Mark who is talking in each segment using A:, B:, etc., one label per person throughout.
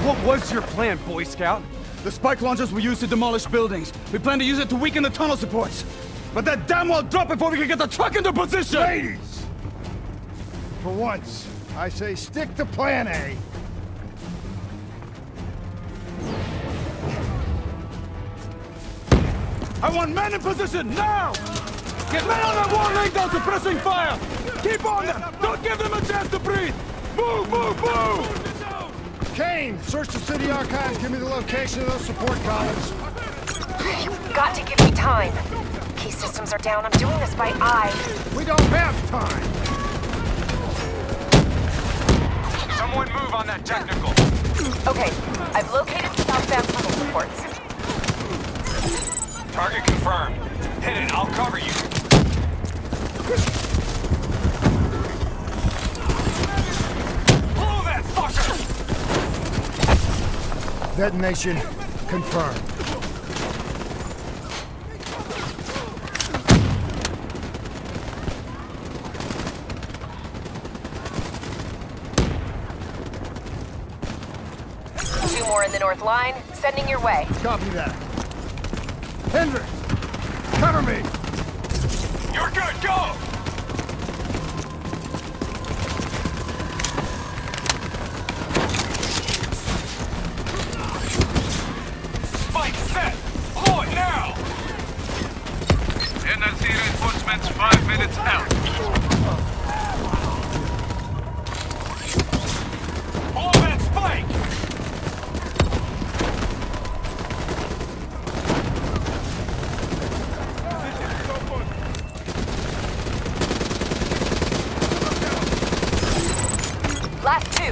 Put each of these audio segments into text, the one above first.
A: What was your plan, Boy Scout?
B: The spike launchers were used to demolish buildings. We plan to use it to weaken the tunnel supports. But that damn well dropped before we can get the truck into position!
C: Ladies! For once, I say stick to plan A.
B: I want men in position, now! Get men on that wall laying down suppressing fire! Keep on them! Don't give them a chance to breathe! Move, move, move!
C: Kane, search the city archives. Give me the location of those support columns.
D: You've got to give me time. Key systems are down. I'm doing this by eye.
C: We don't have time.
A: Someone move on that technical.
D: Okay, I've located the southbound tunnel supports.
A: Target confirmed. Hit it, I'll cover you. Blow that fucker!
C: Detonation confirmed.
D: Two more in the north line, sending your way.
C: Copy that. Hendrik, cover me!
A: You're good, go! Spike set! Blow it now!
E: NRC reinforcements 5 minutes out.
A: Blow that spike!
D: Last two.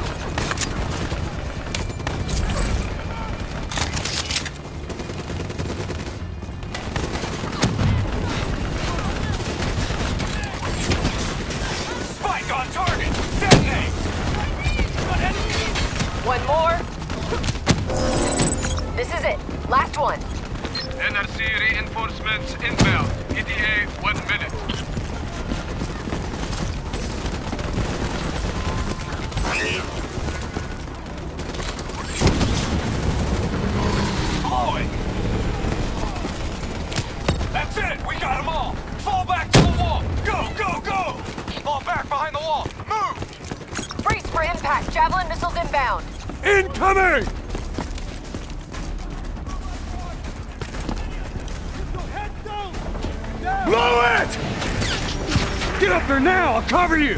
A: Spike on target! Detonate!
D: One more. This is it. Last one.
E: NRC reinforcements inbound. ETA 1 minute.
A: Blowing! That's it! We got them all! Fall back to the wall! Go, go, go! Fall back behind the wall! Move!
D: Brace for impact. Javelin missiles inbound.
B: Incoming! Blow it! Get up there now! I'll cover you!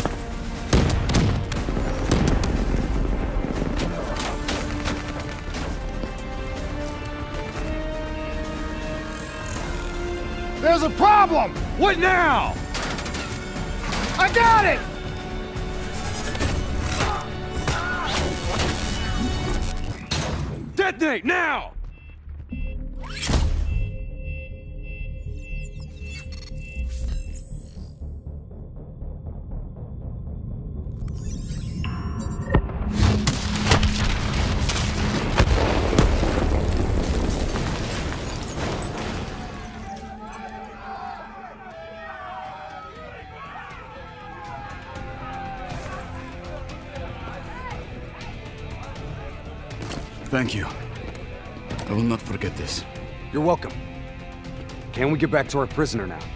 C: There's a problem!
B: What now?
C: I got it!
B: Detonate now! Thank you. I will not forget this.
A: You're welcome. Can we get back to our prisoner now?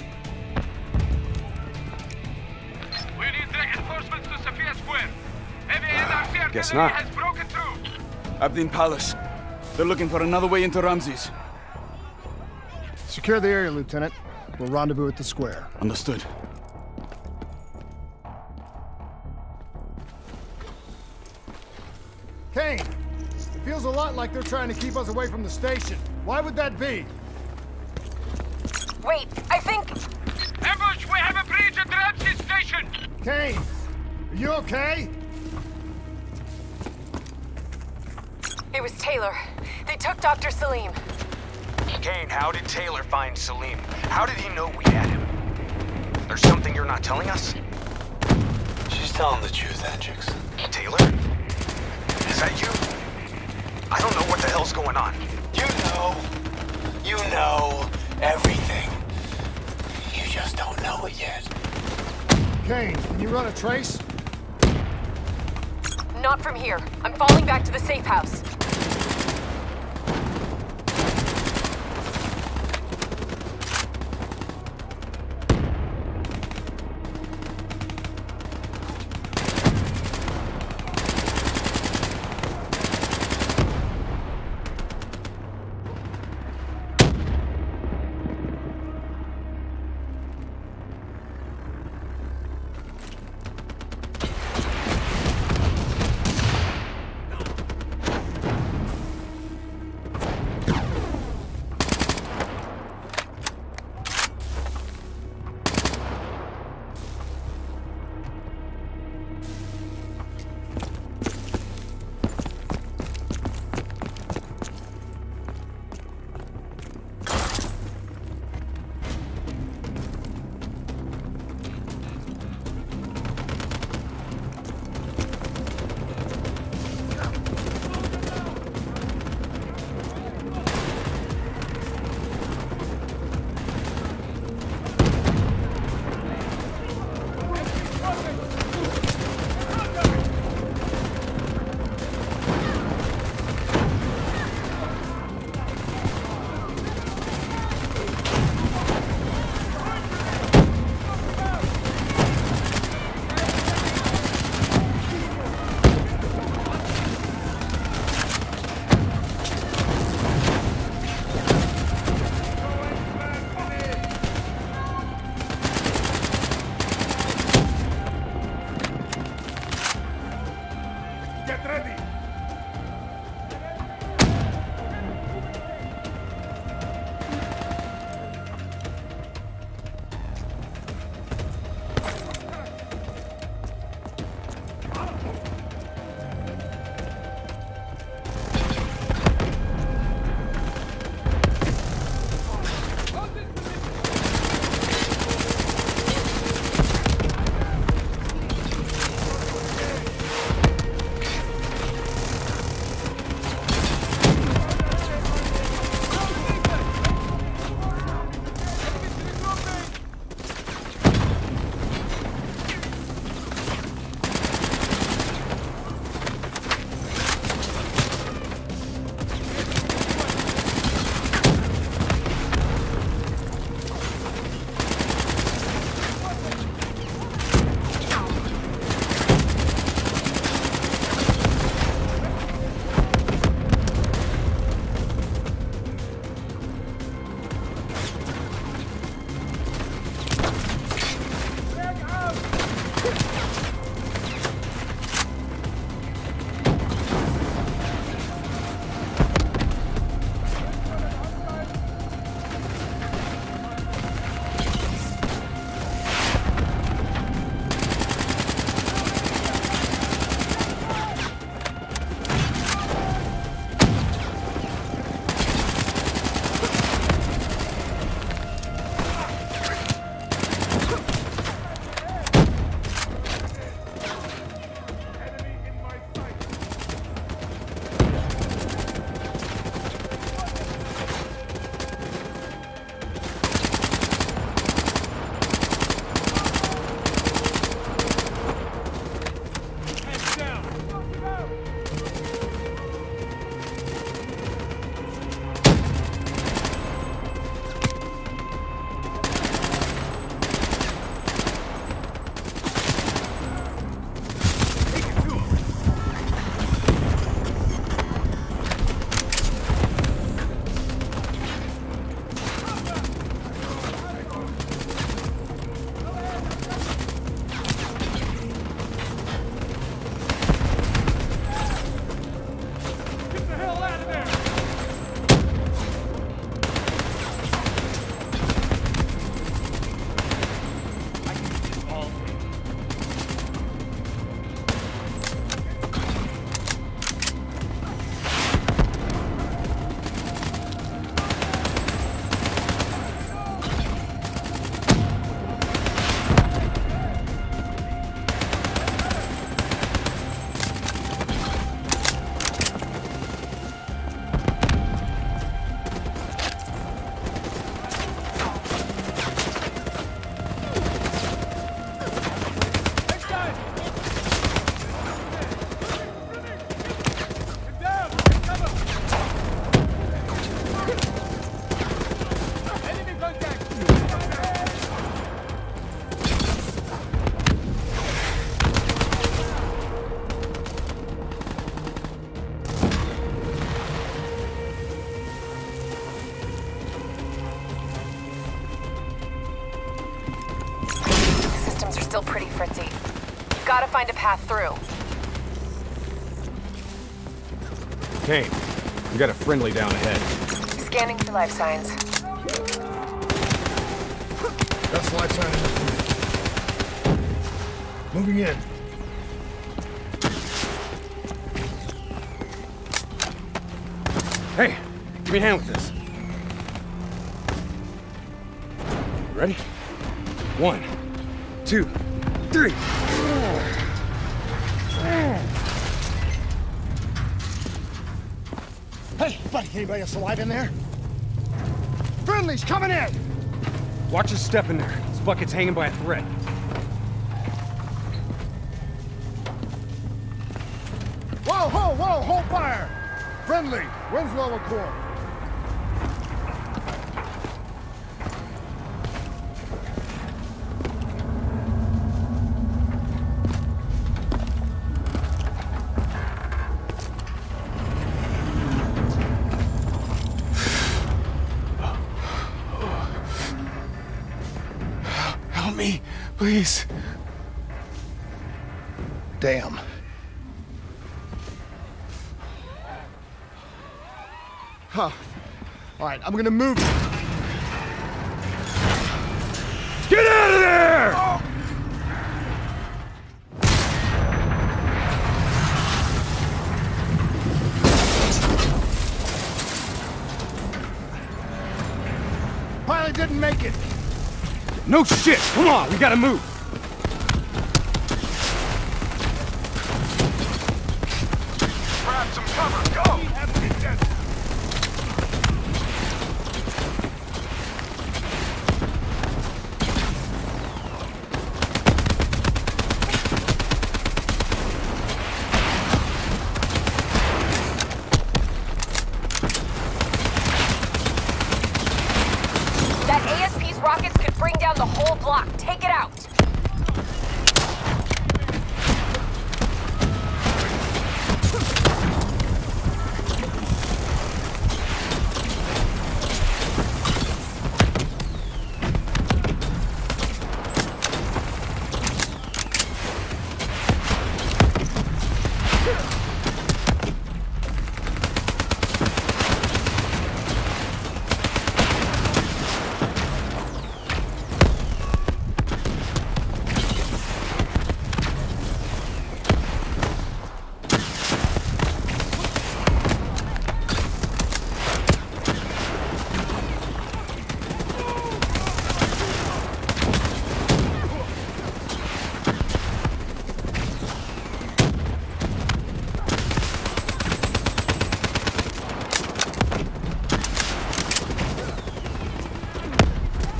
E: We need reinforcements to Sophia Square. Heavy NRC
A: Guess
E: artillery
A: not.
E: has broken through.
B: Abdin Palace. They're looking for another way into Ramses.
C: Secure the area, Lieutenant. We'll rendezvous at the square.
B: Understood.
C: Kane, it feels a lot like they're trying to keep us away from the station. Why would that be?
D: Wait, I think...
E: Ambush! We have a breach at Ramses Station!
C: Kane, are you okay?
D: It was Taylor. They took Dr. Salim.
A: Kane, how did Taylor find Salim? How did he know we had him? There's something you're not telling us?
F: She's telling the truth, Hendricks.
A: Taylor? Is that you? I don't know what the hell's going on.
F: You know everything. You just don't know it yet.
C: Kane, can you run a trace?
D: not from here. I'm falling back to the safe house. still pretty fritzy. Gotta find a path through.
B: Kane, we got a friendly down ahead.
D: Scanning for life signs.
C: That's life sign enough for me. Moving in.
B: Hey, give me a hand with this. You ready? 1, 2, 3.
C: Hey, buddy, anybody else alive in there? Friendly's coming in!
B: Watch your step in there. This bucket's hanging by a thread.
C: Whoa, whoa, whoa, hold fire! Friendly, Winslow Accord.
B: Help me, please.
C: Damn. Huh. All right, I'm gonna move.
B: Get out of there!
C: Oh. Pilot didn't make it.
B: No shit! Come on, we gotta move!
A: Grab some cover, go!
D: That ASP's rockets could bring down the whole block. Take it out.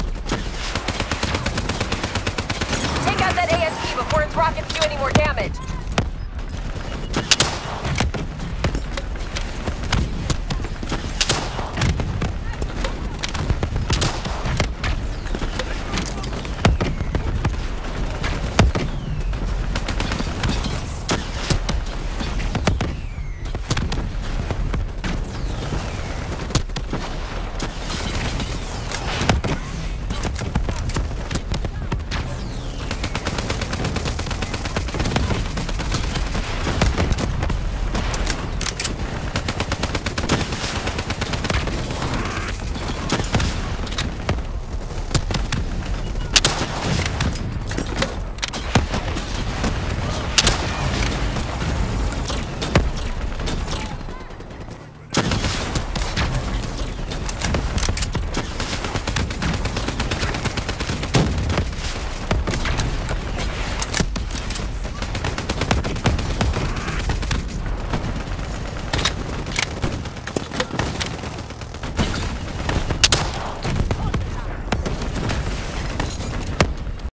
D: Take out that ASP before its rockets do any more damage.